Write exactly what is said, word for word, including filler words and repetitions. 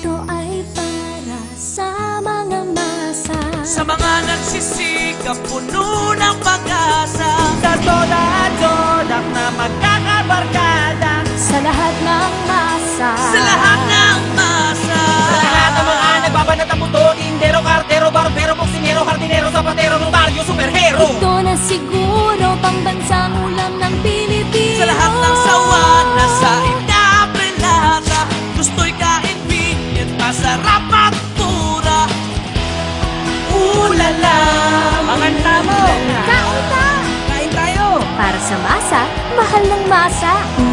ito ay para sa mga masa, sa mga nagsisikap, puno ng pag-asa, sa toda at todak na magkakabarkada, sa lahat ng masa, sa lahat ng masa, sa lahat ng mga nagbabanat ang buto, tindero, kartero, barbero, boksinero, hardinero, zapatero, notaryo, superhero. ito na siguro pangbansang ulam ng Pilipino. sa lahat ng sawa na sa inapelata, gusto'y ka-invenient, masarap at mura. Ulala, panganta mo. Kain ka! Kain tayo. Para sa masa, mahal ng masa.